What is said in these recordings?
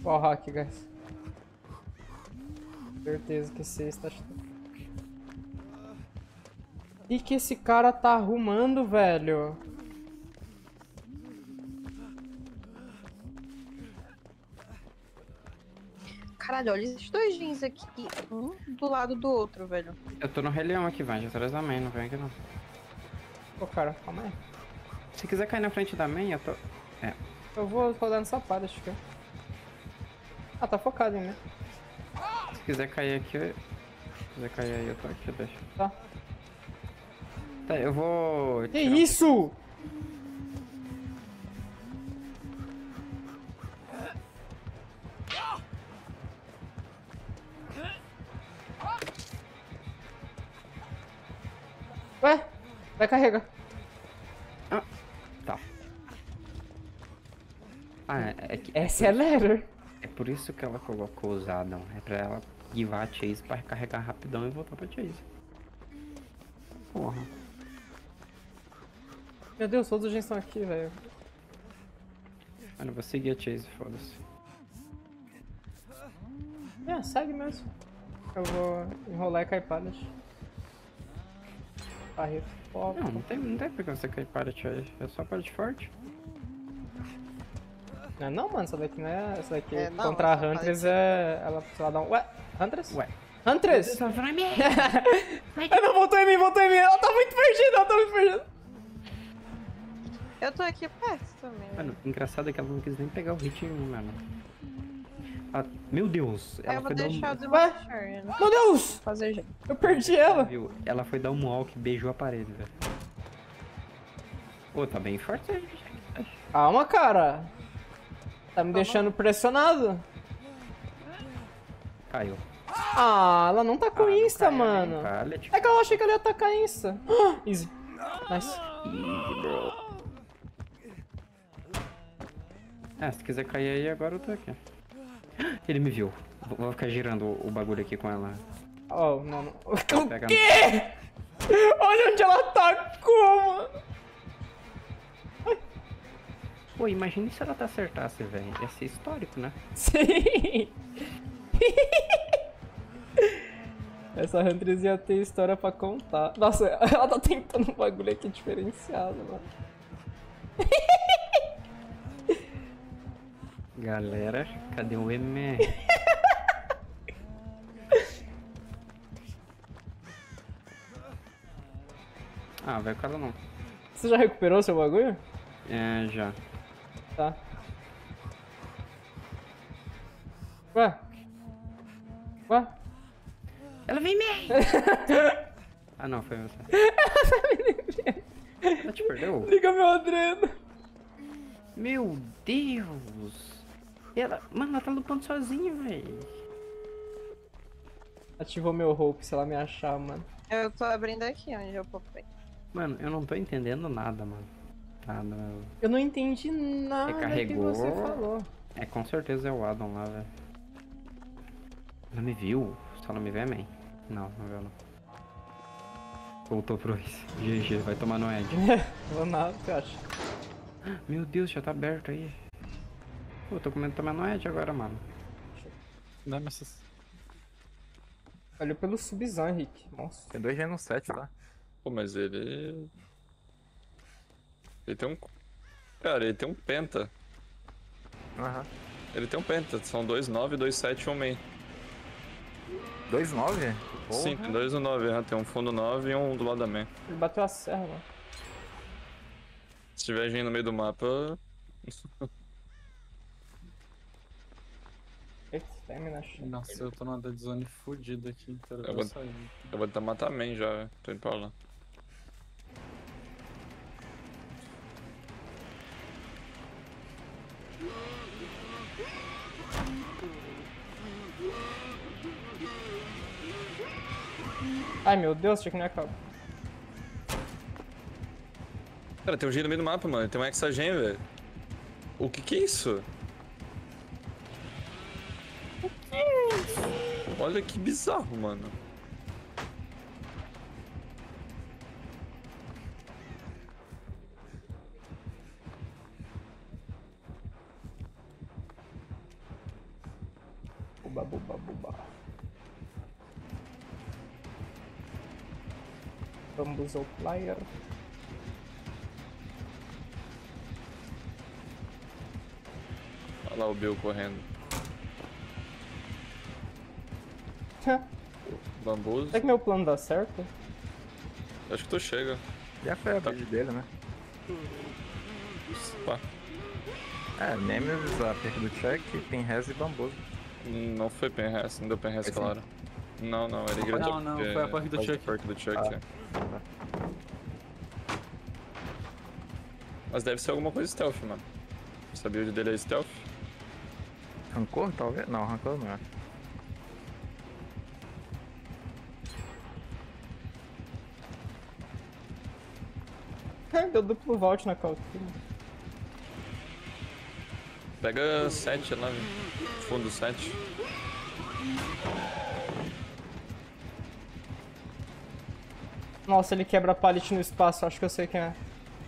Ó o hack, guys. Certeza que esse está... E que esse cara tá arrumando, velho? Caralho, olha esses dois jeans aqui, um do lado do outro, velho. Eu tô no Rei Leão aqui, vai. Atrás da main, não vem aqui não. Pô, cara, calma aí. Se quiser cair na frente da main, eu tô... É. Eu vou rodar nessa pá, acho que... Ah, tá focado em mim. Se quiser cair aqui, se quiser cair aí, eu tô aqui, deixa. Tá. Tá, eu vou... Que isso? Ué? Vai carregar. Ah, tá. Ah, é que... Essa é a letter. É por isso que ela colocou os Adam. É pra ela guivar a Chase pra recarregar rapidão e voltar pra Chase. Porra. Meu Deus, todos os gens estão aqui, velho. Mano, eu vou seguir a Chase, foda-se. É, segue mesmo. Eu vou enrolar e cair palhas. Barreto. Ó, Não tem porque você cair para a Chase. É só para de forte. Não, não, mano, essa daqui não é. Essa daqui É, não, contra a essa Huntress é. Ela dá um. Ué? Huntress? Ué. Huntress! Só vai me... Ai, não, voltou em mim, voltou em mim! Ela tá muito perdida, ela tá muito perdida! Eu tô aqui perto também. Mano, engraçado é que ela não quis nem pegar o hit em mim, mano. Ah, meu Deus! Ela Eu vou foi dar deixar o um... Demolition. Meu Deus! Fazer jeito. Eu perdi ela! Viu? Ela foi dar um walk e beijou a parede, velho. Pô, tá bem forte aí, gente. Calma, cara! Tá me deixando pressionado. Caiu. Ah, ela não tá com não Insta, caiu nem, mano. cara, tipo... É que eu achei que ela ia atacar Insta. Easy. Nice. Easy, bro. É, se quiser cair aí, agora eu tô aqui. Ele me viu. Vou ficar girando o bagulho aqui com ela. Oh, não, não. O Pega quê? Olha onde ela atacou, mano. Pô, imagine se ela te acertasse, velho. Ia ser histórico, né? Sim. Essa Huntress ia ter história pra contar. Nossa, ela tá tentando um bagulho aqui diferenciado, mano. Galera, cadê o MR? Ah, vai com ela não. Você já recuperou seu bagulho? É, já. Tá. Ué? Ué? Ela vem MR! Ah não, foi você. Ela te perdeu? Liga meu adreno. Meu Deus! Ela... Mano, ela tá lutando sozinha, velho. Ativou meu hope se ela me achar, mano. Eu tô abrindo aqui onde eu popei. Mano, eu não tô entendendo nada, mano. Nada. Eu não entendi nada Recarregou. que você falou. É, com certeza é o Adam lá, velho. Ela me viu? Se ela me vê, man. Não, não viu não. Voltou pro Ace. GG, vai tomar no Ed. Vou nada, você acha? Meu Deus, já tá aberto aí. Pô, tô com medo de tomar no Ed agora, mano. Não, mas Olhou pelo subzão, Henrique. Nossa. tem 2 no 7, tá? Pô, mas ele. Ele tem um. Cara, ele tem um penta. Aham. Ele tem um penta. São 2-9, 2-7 e um main. 2-9? Sim, tem 2 no 9, né? Tem um fundo 9 e um do lado da main. Ele bateu a serra, mano. Se tiver gente no meio do mapa. Eita, termina cheio. Nossa, eu tô numa dead zone fodida aqui, cara. Eu vou- Eu vou tentar matar a main já, velho. Tô indo pra lá. Ai, meu Deus, tinha que nem acaba. Cara, tem um G no meio do mapa, mano. Tem um Hexagen, velho. O que é isso? Olha que bizarro, mano. Buba, buba, buba. Bambuzo Flyer. Olha lá o Bill correndo. Bambuzo. Será que meu plano dá certo? Acho que tu chega. Já foi a build dele, né? Pá. É, Nemesis, a perca do check, Pinrez e Bambuzo. Não foi Penrest, não deu Penrest, Foi sim. claro. Não, ele gritou. Não, foi a perk do Chuck. Perk do Chuck, Ah. é. Mas deve ser alguma coisa stealth, mano. Essa build dele é stealth? Rancor, talvez? Não, Rancor não é. Deu duplo vault na Caltrina. Pega 7 lá, fundo 7. Nossa, ele quebra pallet no espaço, acho que eu sei quem é.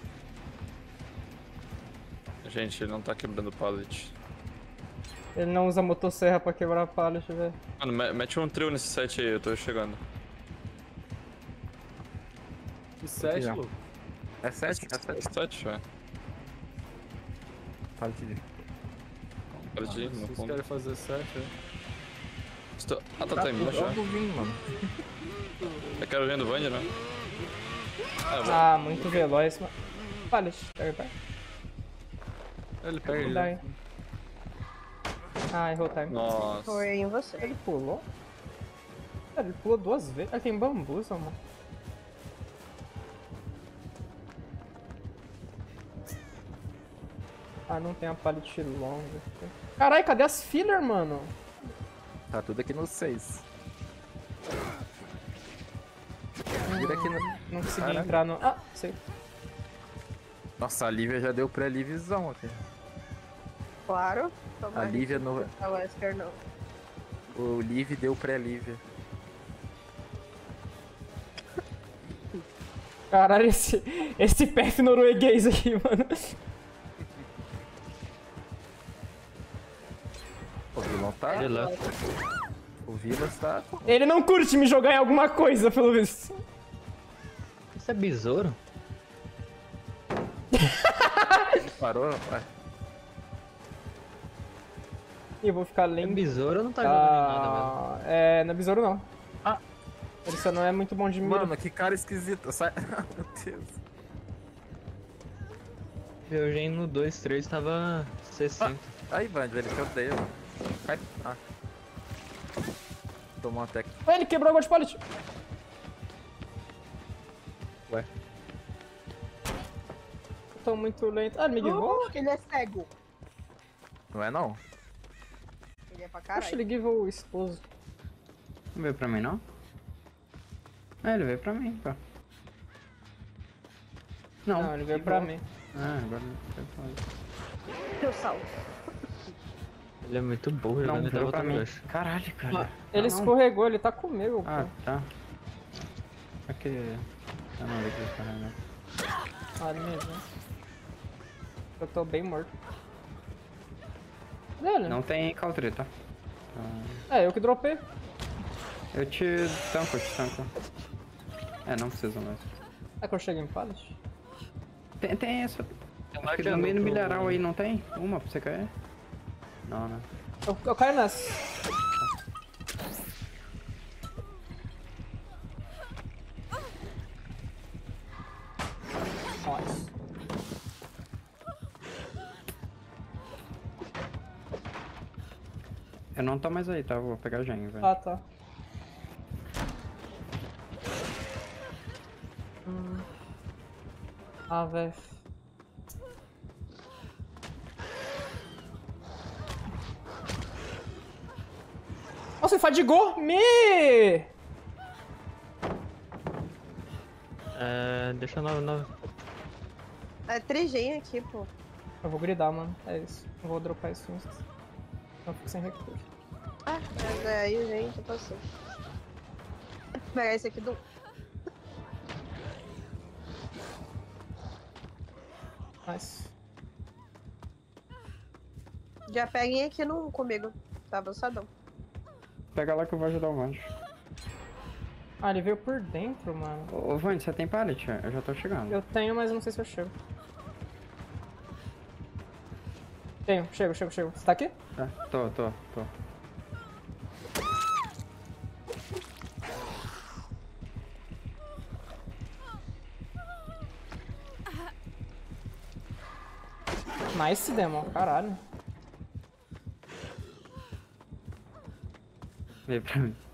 Gente, ele não tá quebrando pallet. Ele não usa motosserra pra quebrar pallet, velho. Mano, mete um trio nesse 7 aí, eu tô chegando. Que 7, já. Lu? É 7? É 7. 7, velho. Fala de Pallet no Vocês fundo. querem fazer 7, é? Ah, tá embaixo já. Vinho, mano. Eu quero ver do Vander, né? Ah, muito veloz, mano. Pallet, pega, pega. Ele pega ele. Dá, hein. Ah, errou o time. Nossa. Foi em você. Ele pulou? Cara, ele pulou 2 vezes. Ele tem bambuza, mano. Ah, não tem a pallet longa. Caralho, cadê as filler, mano? Tá tudo aqui no 6. Vira aqui no... Não consegui Caralho. entrar no... Ah, sei. Nossa, a Lívia já deu pré-livezão aqui. Claro. A Lívia no... A Wesker não. O Liv deu pré-Lívia. Caralho, esse PF norueguês aqui, mano. O vilão tá... O Vilas tá... Ele não curte me jogar em alguma coisa, pelo visto. Isso é besouro? Parou? Ué. E eu vou ficar É lento. besouro ou não tá jogando em nada mesmo? É, não é besouro não. Ah. Ele só não é muito bom de mira. Mano, que cara esquisito. Sai... Meu Deus. Meu gen no 2, 3 tava 60. Aí, Band, ele te odeia, mano. Cai. Ah. Tomou uma tech. Ué, ele quebrou a God Pallet. Ué. Eu tô muito lento. Ah, ele me guivou? Ele é cego. Não é não? Ele é pra Poxa, caralho. ele guivou o esposo. Não veio pra mim, não? É, ele veio pra mim, pô. Não, ele veio pra mim. Ah, agora não sei falar. Eu salvo. Ele é muito burro Não, jogando veio pra Devil mim. Rush. Caralho, cara. Ele não. escorregou, ele tá comigo, Ah, pô. tá. Aquele... Eu não vi que ele carregou. Ah, ele mesmo. Eu tô bem morto. Cadê ele? Não tem Caltri, tá? É, eu que dropei. Eu te tanco. É, não precisa mais. É que eu cheguei em pallet? Tem essa. Tem Acho que no meio do milharal aí não tem? Uma pra você cair? Não, né? Eu caio nessa. Nossa. Eu não tô mais aí, tá? Vou pegar a Gen, velho. Ah, tá. Ah, velho. Nossa, ele fadigou! Me! Deixa 9. É trigem aqui, pô. Eu vou gridar, mano. É isso. Não vou dropar isso insta. Não fico sem recurso. Ah, mas aí, gente, passou. Vou pegar esse aqui do... Nice. Já peguem aqui no comigo. Tá avançadão. Pega lá que eu vou ajudar o Vanjo. Ah, ele veio por dentro, mano. Ô, Vanjo, você tem pallet? Eu já tô chegando. Eu tenho, mas não sei se eu chego. Tenho, chego. Você tá aqui? Tá, tô. Nice, Demon, caralho. Vem pra mim.